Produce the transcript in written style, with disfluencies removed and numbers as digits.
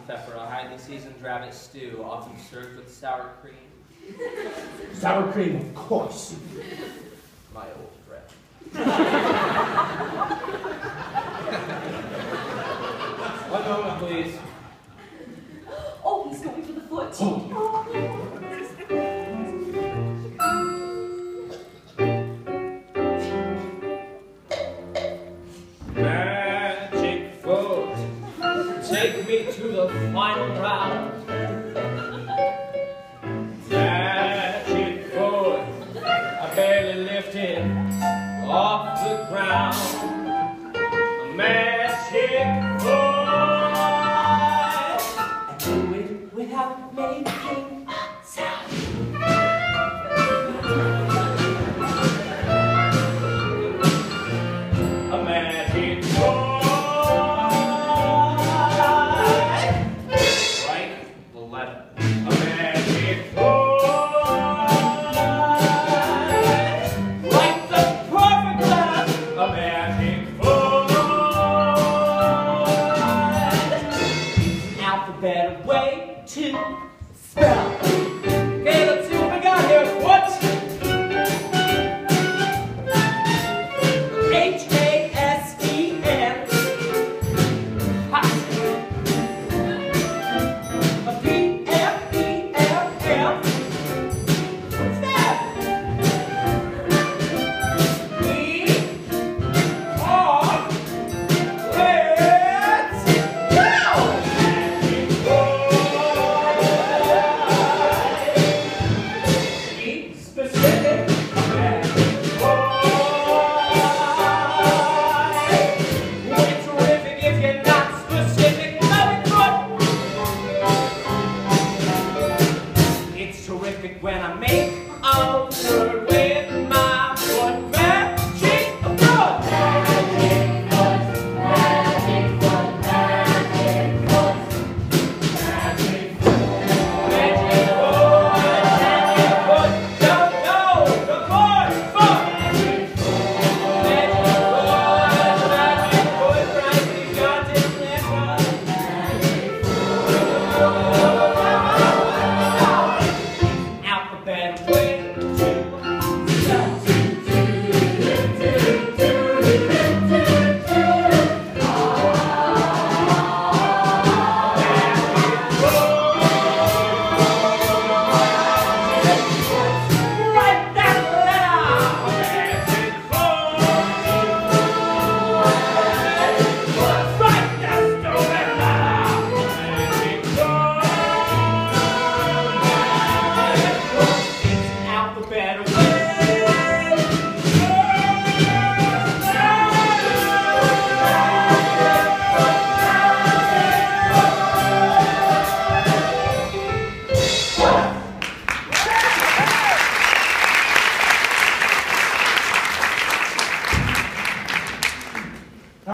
and pepper, a highly seasoned rabbit stew, often served with sour cream. Sour cream, of course. My old friend. One moment, please. Oh, he's going for the foot. Oh. Magic foot, take me to the final round. Magic foot, I barely lifted off the ground. Magic foot, I do it without making sound. a magic foot. Write the letter. A magic foot. Write the perfect letter. A magic foot. Alphabet way to spell. Okay, let's see what we got here. What? H-A-S-E-N. Ha. A P-F-E-F-F. What's that? We are. Let's go! Be specific. It's terrific if you're not specific. Very good. It's terrific when I make a word with my foot. Magic foot. Magic foot. Magic foot. Magic foot. Magic foot. Magic foot. Magic foot. Don't know the chord. Foot. Magic foot. Magic foot. Magic foot. Right to God in alphabet way to write that letter. Magic foot. Write that stupid letter. Magic foot. It's alphabet